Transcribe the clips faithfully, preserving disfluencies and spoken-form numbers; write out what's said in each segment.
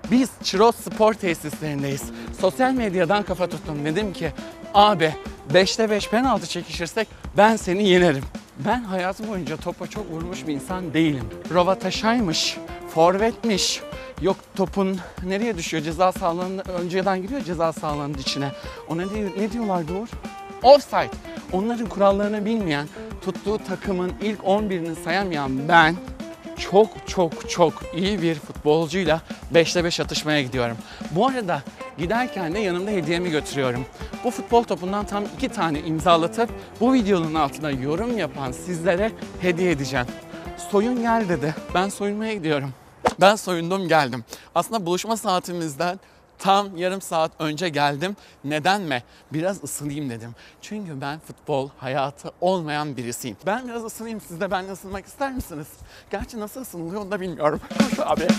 Biz Çiroz Spor Tesislerindeyiz. Sosyal medyadan kafa tuttum. Dedim ki abi beşte beş penaltı çekişirsek ben seni yenerim. Ben hayatım boyunca topa çok vurmuş bir insan değilim. Rövaşataymış, forvetmiş, yok topun nereye düşüyor? Ceza sahalarının önceden giriyor ceza sahalarının içine. O ne, diyor, ne diyorlardı Uğur? Offside. Onların kurallarını bilmeyen, tuttuğu takımın ilk on birini sayamayan ben çok çok çok iyi bir futbolcuyla beşte beş atışmaya gidiyorum. Bu arada giderken de yanımda hediyemi götürüyorum. Bu futbol topundan tam iki tane imzalatıp bu videonun altına yorum yapan sizlere hediye edeceğim. Soyun gel dedi. Ben soyunmaya gidiyorum. Ben soyundum geldim. Aslında buluşma saatimizden tam yarım saat önce geldim. Neden mi? Biraz ısınayım dedim. Çünkü ben futbol hayatı olmayan birisiyim. Ben biraz ısınayım. Siz de benimle ısınmak ister misiniz? Gerçi nasıl ısınılıyor onu da bilmiyorum. Koş abi.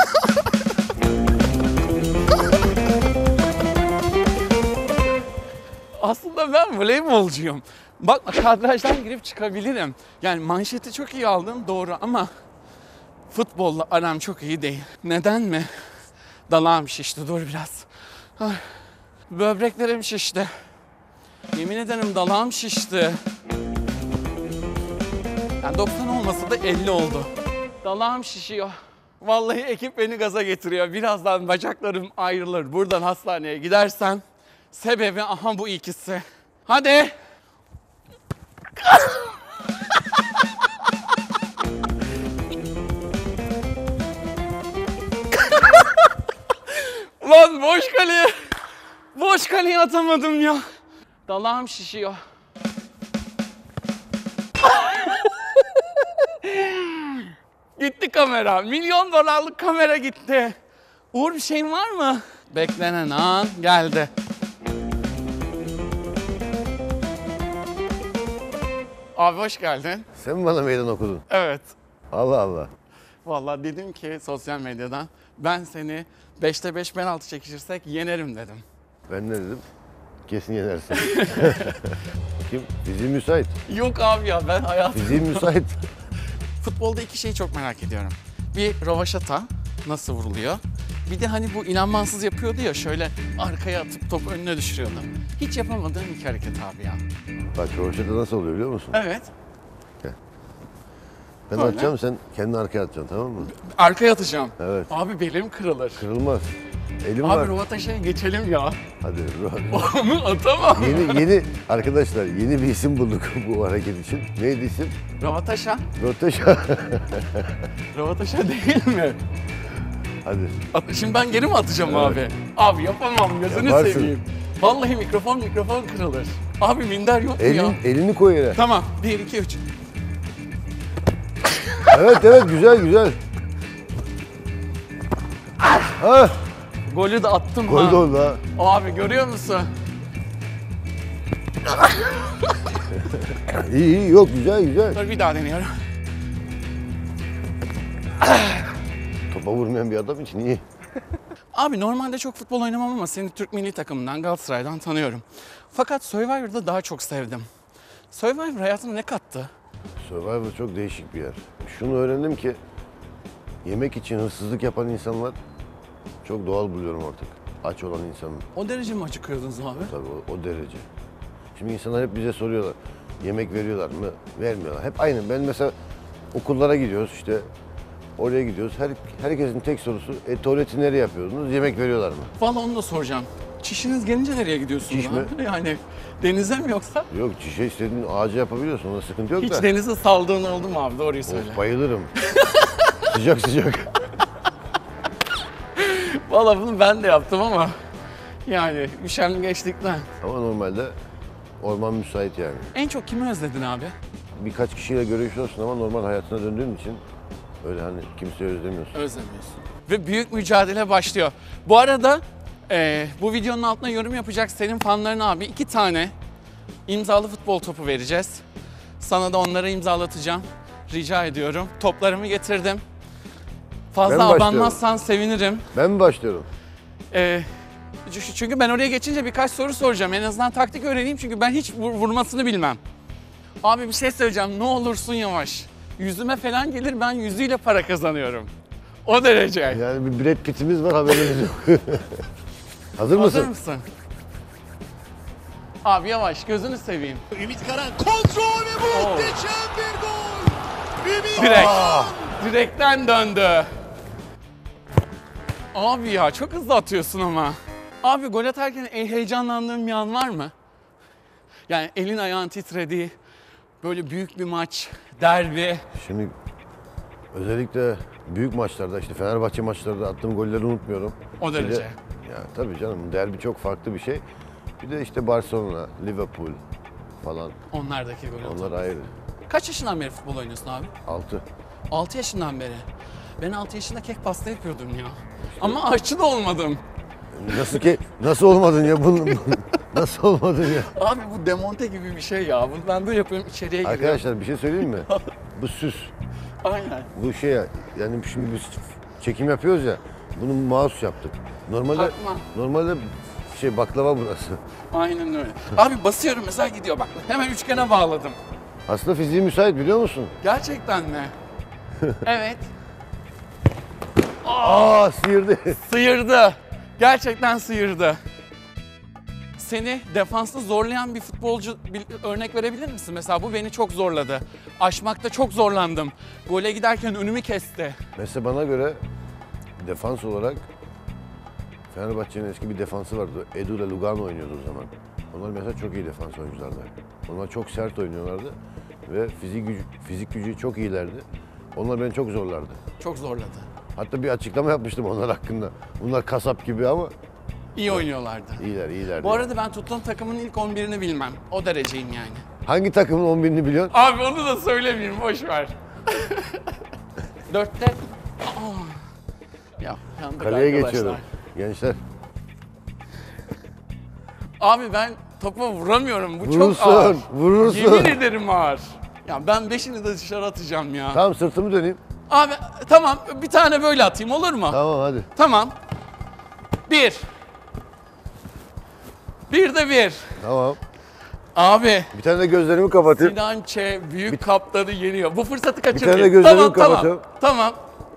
Aslında ben voleybolcuyum. Bak kadrajdan girip çıkabilirim. Yani manşeti çok iyi aldım doğru ama futbolla aram çok iyi değil. Neden mi? Dalağım şişti. Dur biraz. Ay, böbreklerim şişti. Yemin ederim dalağım şişti. Yani doksan olmasa da elli oldu. Dalağım şişiyor. Vallahi ekip beni gaza getiriyor. Birazdan bacaklarım ayrılır. Buradan hastaneye gidersen sebebi aha bu ikisi. Hadi. Lan boş kaleye. Boş kaleye atamadım ya. Dalağım şişiyor. Gitti kamera. Milyon dolarlık kamera gitti. Uğur bir şeyin var mı? Beklenen an geldi. Abi hoş geldin. Sen mi bana meydan okudun? Evet. Allah Allah. Vallahi dedim ki sosyal medyadan ben seni beşte beş penaltı çekişirsek yenerim dedim. Ben ne dedim? Kesin yenersin. Kim? Fiziğin müsait. Yok abi ya ben hayatım... Fiziğin müsait. Futbolda iki şeyi çok merak ediyorum. Bir rövaşata nasıl vuruluyor? Bir de hani bu inanmansız yapıyordu ya şöyle arkaya atıp top önüne düşürüyordu. Hiç yapamadığım iki hareket abi ya. Bak rövaşata nasıl oluyor biliyor musun? Evet. Ben Öyle. atacağım, sen kendini arkaya atacaksın, tamam mı? Arkaya atacağım. Evet. Abi belim kırılır. Kırılmaz. Elim Abi var. rövaşataya geçelim ya. Hadi. rö- Onu atamam. yeni yeni arkadaşlar yeni bir isim bulduk bu hareket için. Neydi isim? Rövaşata. Rövaşata. Rövaşata değil mi? Hadi. At- Şimdi ben geri mi atacağım Evet. abi? Abi yapamam gözünü Yaparsın. seveyim. Vallahi mikrofon mikrofon kırılır. Abi minder yok mu ya? Elin, elini koy yere. Tamam. Bir, iki, üç. Evet evet güzel güzel. Ha, Golü de attım koy ha. da oldu ha. Abi görüyor musun? İyi iyi yok güzel güzel. Dur bir daha deniyorum. Topa vurmayan bir adam için iyi. Abi normalde çok futbol oynamam ama seni Türk milli takımından Galatasaray'dan tanıyorum. Fakat Survivor'da daha çok sevdim. Survivor hayatına ne kattı? Survivor çok değişik bir yer. Şunu öğrendim ki yemek için hırsızlık yapan insanlar çok doğal buluyorum artık. Aç olan insanın. O derece mi acıkıyordunuz abi? Tabii o, o derece. Şimdi insanlar hep bize soruyorlar. Yemek veriyorlar mı? Vermiyorlar. Hep aynı. Ben mesela okullara gidiyoruz işte. Oraya gidiyoruz. Her, herkesin tek sorusu e, tuvaleti nereye yapıyorsunuz? Yemek veriyorlar mı? Vallahi onu da soracağım. Çişiniz gelince nereye gidiyorsunuz Çiş abi? mi? Yani denize mi yoksa? Yok çişe istediğin ağaca yapabiliyorsun. Onda sıkıntı yok Hiç da. denize saldığın oldu mu abi? Doğruyu söyle. Of, bayılırım. sıcak sıcak. Vallahi bunu ben de yaptım ama yani üşengeçlikten. Ama normalde orman müsait yani. En çok kimi özledin abi? Birkaç kişiyle görüşüyorsun ama normal hayatına döndüğün için öyle hani kimseyi özlemiyorsun. Özlemiyorsun. Ve büyük mücadele başlıyor. Bu arada e, bu videonun altına yorum yapacak senin fanlarına abi iki tane imzalı futbol topu vereceğiz. Sana da onları imzalatacağım. Rica ediyorum. Toplarımı getirdim. Fazla Ben başlıyorum. abanmazsan sevinirim. Ben mi başlıyorum? E, çünkü ben oraya geçince birkaç soru soracağım. En azından taktik öğreneyim çünkü ben hiç vur- vurmasını bilmem. Abi bir şey söyleyeceğim. Ne olursun yavaş. Yüzüme falan gelir ben yüzüyle para kazanıyorum. O derece. Yani bir Brad Pitt'imiz var, haberiniz yok. Hazır mısın? Hazır mısın? Abi yavaş, gözünü seveyim. Ümit Karan kontrol ve muhteşem bir gol. Ümit Direkt. Karan. Direkten döndü. Abi ya çok hızlı atıyorsun ama. Abi gol atarken en heyecanlandığın bir an var mı? Yani elin ayağın titrediği, böyle büyük bir maç, derbi. Şimdi özellikle büyük maçlarda, işte Fenerbahçe maçlarında attığım golleri unutmuyorum. O Bir de- derece. ya tabii canım, derbi çok farklı bir şey. Bir de işte Barcelona, Liverpool falan, Onlardaki gol atıyor. onlar ayrı. Kaç yaşından beri futbol oynuyorsun abi? Altı. altı yaşından beri. Ben altı yaşında kek pasta yapıyordum ya. Ama aşçı da olmadım. Nasıl ki, nasıl olmadın ya bunun? Nasıl olmadın ya? Abi bu demonte gibi bir şey ya. Bunu ben böyle yapıyorum, içeriye giriyorum. Arkadaşlar bir şey söyleyeyim mi? Bu süs. Aynen. Bu şey ya, yani şimdi biz çekim yapıyoruz ya, bunu mouse yaptık. Normalde Takma. normalde şey baklava burası. Aynen öyle. Abi basıyorum mesela gidiyor bak. Hemen üçgene bağladım. Aslında fiziği müsait, biliyor musun? Gerçekten mi? Evet. Aa, sıyırdı. Sıyırdı. Gerçekten sıyırdı. Seni defansta zorlayan bir futbolcu bir örnek verebilir misin? Mesela bu beni çok zorladı. Aşmakta çok zorlandım. Gole giderken önümü kesti. Mesela bana göre defans olarak Fenerbahçe'nin eski bir defansı vardı. Edu ile Lugano oynuyordu o zaman. Onlar mesela çok iyi defans oyunculardı. Onlar çok sert oynuyorlardı ve fizik gücü, fizik gücü çok iyilerdi. Onlar beni çok zorlardı. Çok zorladı. Hatta bir açıklama yapmıştım onlar hakkında. Bunlar kasap gibi ama İyi oynuyorlardı. iyiler, iyilerdi. Bu arada ben tuttuğum takımın ilk on birini bilmem. O dereceyim yani. Hangi takımın on birini biliyorsun? Abi onu da söylemeyeyim, boş ver. Dörtte... Aa. Ya yandık Kaleye arkadaşlar. geçiyorum. Gençler. Abi ben topa vuramıyorum. Bu Vurursun, çok ağır. vurursun. Yemin ederim ağır. Ya ben beşini de dışarı atacağım ya. Tamam, sırtımı döneyim. Abi tamam, bir tane böyle atayım, olur mu? Tamam, hadi. Tamam. Bir. Bir de bir. Tamam. Abi Bir tane de gözlerimi kapatayım. Sinan Ç. büyük kaptanı yeniyor. Bu fırsatı tane de kaçırmayın. gözlerimi Tamam tamam. kapatıyorum. Tamam.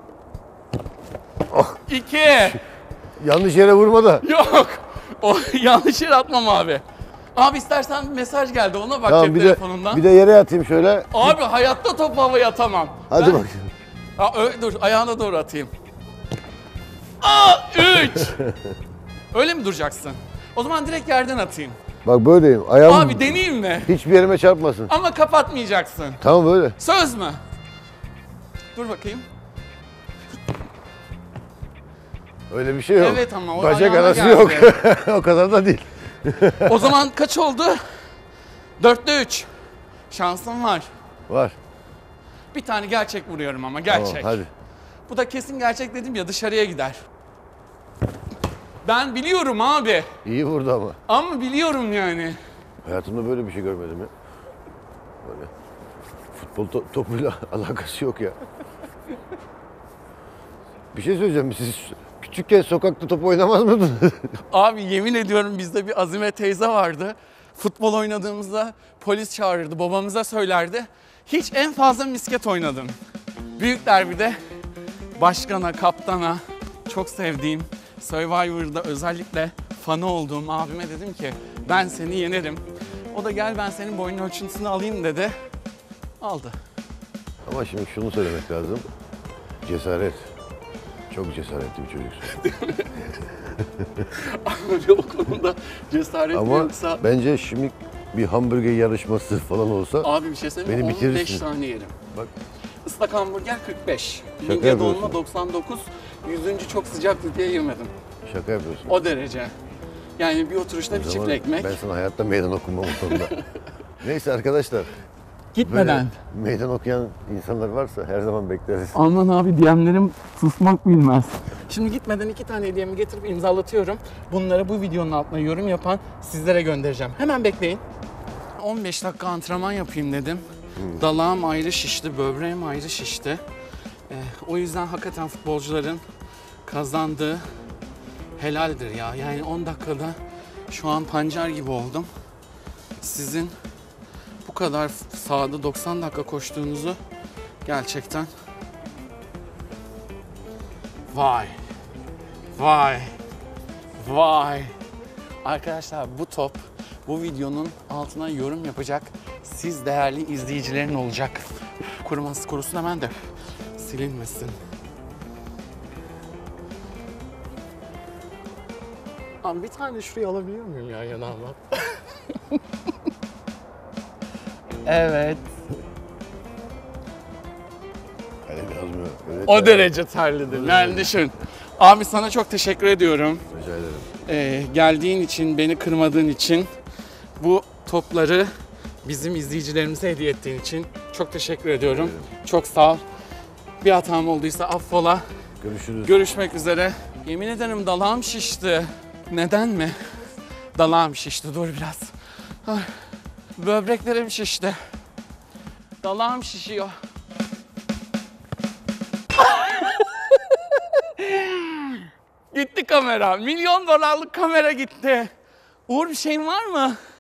Oh. İki. Yanlış yere vurma da. Yok. O yanlış yere atmam abi. Abi istersen bir mesaj geldi, ona bak Tamam, cep bir de, telefonundan. bir de yere atayım şöyle. Abi hayatta top havaya atamam. Hadi Ben- bakayım. Aa, ö- dur ayağına doğru atayım. Aa, üç. Öyle mi duracaksın? O zaman direkt yerden atayım. Bak böyleyim. Ayağım Abi deneyeyim mi? hiçbir yerime çarpmasın. Ama kapatmayacaksın. Tamam, böyle. Söz mü? Dur bakayım. Öyle bir şey yok. Evet ama o Bacak ayağına arası geldi. yok. O kadar da değil. O zaman kaç oldu? Dörtte üç. Şansım var. Var. Bir tane gerçek vuruyorum ama gerçek. Tamam, hadi. Bu da kesin gerçek dedim ya, dışarıya gider. Ben biliyorum abi. İyi vurdu ama. Ama biliyorum yani. Hayatımda böyle bir şey görmedim ya. Böyle futbol to- topuyla alakası yok ya. Bir şey söyleyeceğim. Siz küçükken sokakta top oynamaz mıydınız? Abi yemin ediyorum, bizde bir Azime teyze vardı. Futbol oynadığımızda polis çağırırdı, babamıza söylerdi. Hiç, en fazla misket oynadım. Büyük derbide başkana, kaptana, çok sevdiğim, Survivor'da özellikle fanı olduğum abime dedim ki ben seni yenerim. O da gel ben senin boyun ölçüsünü alayım dedi. Aldı. Ama şimdi şunu söylemek lazım. Cesaret. Çok cesaretli bir çocuksun. O konuda cesaret Ama yoksa... bence şimdi bir hamburger yarışması falan olsa Abi bir şey söyleyeyim mi? beni on beş bitirirsin. tane yerim. bak Islak hamburger kırk beş. Şaka Midye yapıyorsun. dolma doksan dokuz. Yüzüncü çok sıcaktı diye yemedim. şaka yapıyorsun. O derece. Yani bir oturuşta bir O çift zaman ekmek. Ben sana hayatta meydan okumam o konuda. Neyse arkadaşlar. Gitmeden. Böyle meydan okuyan insanlar varsa her zaman bekleriz. Aman abi, D M'lerim susmak bilmez. Şimdi gitmeden iki tane hediyemi getirip imzalatıyorum. Bunları bu videonun altına yorum yapan sizlere göndereceğim. Hemen bekleyin. on beş dakika antrenman yapayım dedim. Dalağım ayrı şişti, böbreğim ayrı şişti. Ee, o yüzden hakikaten futbolcuların kazandığı helaldir ya. Yani on dakikada şu an pancar gibi oldum. Sizin bu kadar sahada doksan dakika koştuğunuzu gerçekten Vay. Vay. Vay. Arkadaşlar bu top bu videonun altına yorum yapacak siz değerli izleyicilerin olacak. Kuruması kurusun hemen de silinmesin. Abi bir tane şurayı alabiliyor muyum ya yanağıma? Evet. Kalem yazmıyor. Öyle O kalem- derece terlidir. Yani düşün. Abi sana çok teşekkür ediyorum. Rica ederim. Ee, geldiğin için, beni kırmadığın için, bu topları bizim izleyicilerimize hediye ettiğin için çok teşekkür ediyorum. Çok sağ ol. Bir hatam olduysa affola. Görüşürüz. Görüşmek üzere. Yemin ederim dalağım şişti. Neden mi? Dalağım şişti. Dur biraz. Ay, böbreklerim şişti. Dalağım şişiyor. Gitti kamera. Milyon dolarlık kamera gitti. Uğur bir şeyin var mı?